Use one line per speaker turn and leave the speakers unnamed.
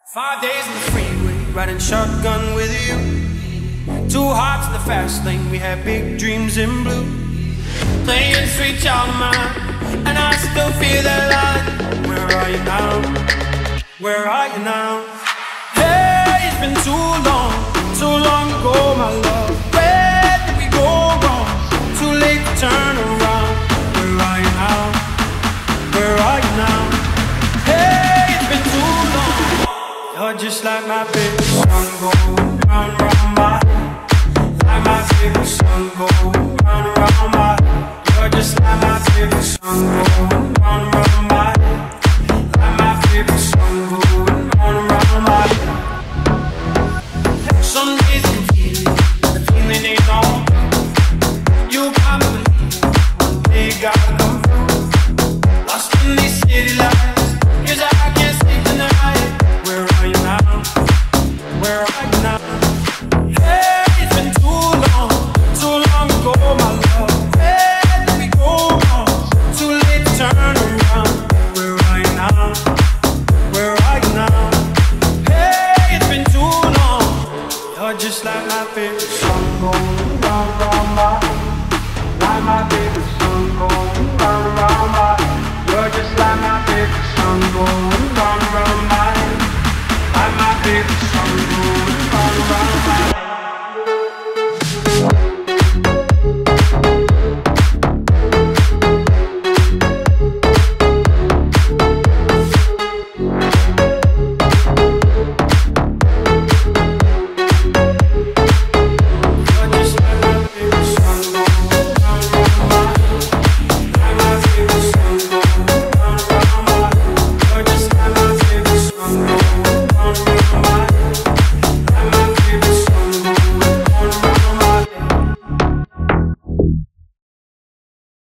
5 days in the freeway, riding shotgun with you. 2 hearts in the fast lane, we had big dreams in blue. Playing sweet child of mine, and I still feel that line. Where are you now? Where are you now? Hey, it's been too long ago, my love. Where did we go wrong? Too late to turn around. Where are you now? Where are you now? Hey, it's been too long. You're just like my favorite song, go round, round my head. Like my favorite song, go round, round my head. You're just like my favorite song, go round, round my head. Like my favorite song, go